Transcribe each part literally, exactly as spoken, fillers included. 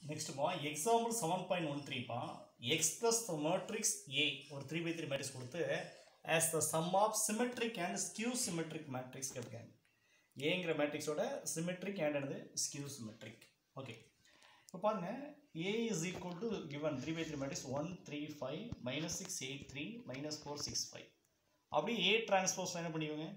Next பா example seven point one three பா express the matrix A ஒரு three by three matrix கொடுத்து as the sum of symmetric and skew symmetric matrix கேட்காங்க. Aங்கிற matrix ஓட symmetric and என்னது skew symmetric. Okay. இப்போ பாருங்க A is equal to given three by three matrix one three five minus six eight three minus four six five. அப்படியே A transpose என்ன பண்ணிடுவீங்க?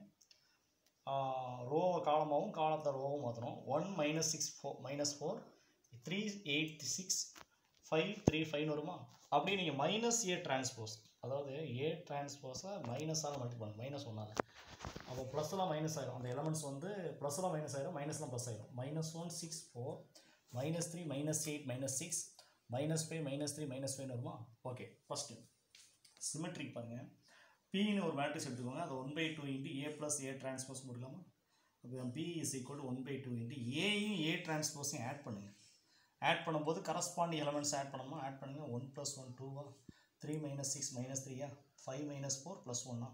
Row காலமாகவும் காலத்தை ரோவும் மாற்றணும். one minus six four minus four three eight six five three five வருமா? அப்படியே நீங்கள் minus A transpose, அதாவது ஏ டிரான்ஸ்போஸை மைனஸால் multi பண்ணுங்க, மைனஸ் ஒன்றால். அப்போ ப்ளஸ்லாம் மைனஸ் ஆகிடும், அந்த எலமெண்ட்ஸ் வந்து ப்ளஸ்லாம் மைனஸ் ஆகிடும், மைனஸ்லாம் ப்ளஸ் ஆகிடும். Minus one six four minus three minus eight minus six minus five minus three minus five வருமா? ஓகே, ஃபஸ்ட்டு சிமெட்ரிக் பாருங்கள். பின்னு ஒரு மேட்ரிக்ஸ் எடுத்துக்கோங்க, அது one by two into A plus A transpose போட்டுக்கலாமா? அப்போ B is equal to one by two into ஏயும் A டிரான்ஸ்போஸையும் ஆட் பண்ணுங்கள். ஆட் பண்ணும்போது கரஸ்பாண்டிங் எலமெண்ட்ஸ் ஆட் பண்ணணுமா? ஆட் பண்ணுங்கள். ஒன் ப்ளஸ் ஒன் டூவா, த்ரீ மைனஸ் சிக்ஸ் மைனஸ் த்ரீயா, ஃபைவ் மைனஸ் ஃபோர் ப்ளஸ் ஒன்னா,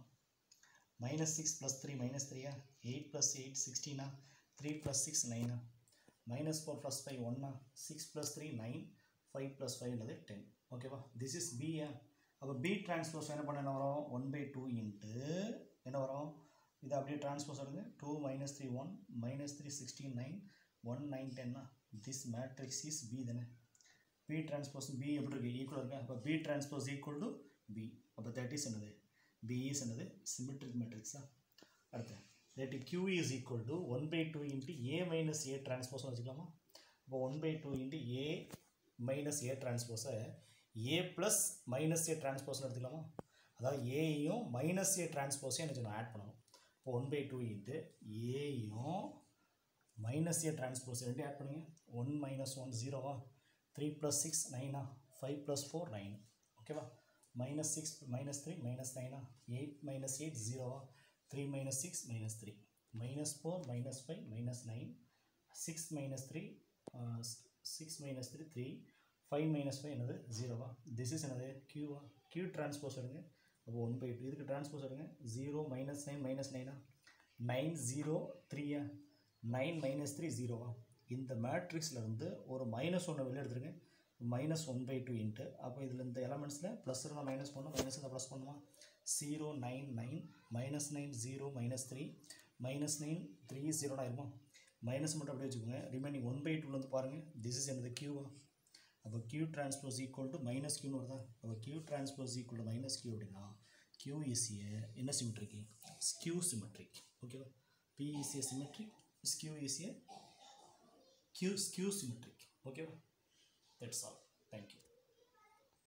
minus six plus three minus த்ரீயா, எயிட் ப்ளஸ் எயிட் சிக்ஸ்டீனா, த்ரீ ப்ளஸ் சிக்ஸ் நைனா, மைனஸ் ஃபோர் ப்ளஸ் ஃபைவ் ஒன்னா, six plus three nine, five plus ஃபைவ்ன்றது ten. ஓகேவா? This is பியா. அப்போ பி டிரான்ஸ்போஸ் என்ன பண்ண என்ன வரும்? ஒன் பை டூ இன்ட்டு என்ன வரும்? இது அப்படியே டிரான்ஸ்போஸ் எடுங்க. Two minus three one minus three sixteen nine one nine டென்னா. திஸ் மேட்ரிக்ஸ் இஸ் பி தானே. பி டிரான்ஸ்போஸ் பி எப்படி இருக்குது? ஈக்குவல் இருக்கா? அப்போ B transpose equal to B. அப்போ தட் இஸ் என்னது? பி இஸ் என்னது? சிமெட்ரிக் மேட்ரிக்ஸா? அடுத்து that Q is equal to one by two into A minus A டிரான்ஸ்போஸ்னு வச்சுக்கலாமா? இப்போ one by two into A minus A டிரான்ஸ்போஸை ஏ ப்ளஸ் மைனஸ் ஏ டிரான்ஸ்போஸ்னு எடுத்துக்கலாமா? அதாவது ஏயும் மைனஸ் ஏ டிரான்ஸ்போஸையும் எனக்கு நான் ஆட் பண்ணணும். இப்போ ஒன் பை டூ இன்ட்டு ஏயும் மைனஸ் ஏ டிரான்ஸ்போஸ் ரெண்டு ஆட் பண்ணுங்க. ஒன் மைனஸ் ஒன் ஜீரோவா, த்ரீ ப்ளஸ் சிக்ஸ் நைனா, ஃபைவ் ப்ளஸ் ஃபோர் நைன். ஓகேவா? Minus six minus three minus நைனா, எயிட் மைனஸ் எயிட் ஜீரோவா, three minus six minus three, minus four minus five minus nine, six minus three six minus three three, five minus five என்னது? ஜீரோவா. This is என்னது? கியூவா. Q transpose எடுங்க. அப்போ one by two இதுக்கு transpose எடுங்க. Zero minus nine minus நைனா, nine zero த்ரீயா, nine minus three ஜீரோவா. இந்த மேட்ரிக்ஸில் இருந்து ஒரு மைனஸ் ஒன்று வெளியே எடுத்துருங்க. Minus one by two into, அப்போ இதில் இந்த எலமெண்ட்ஸில் ப்ளஸ் இருந்தால் மைனஸ் பண்ணணும், மைனஸ் இருந்தால் ப்ளஸ் பண்ணுமா? Zero nine nine minus nine zero minus three minus nine three ஜீரோனா இருக்கும். மைனஸ் மட்டும் அப்படியே வச்சுக்கோங்க. ரிமைனிங் ஒன் பை டூலேருந்து பாருங்கள். திஸ் இஸ் என்னது? கியூவா. அப்போ Q transpose equal to minus கியூன்னு வருதா? அப்போ Q transpose equal to minus Q அப்படின்னா கியூ இஸ் ஏ என்ன சிமெட்ரிக்? Skew symmetric. ஓகேவா? B is a symmetric, skew is a q skew symmetric. Okay, that's all. Thank you.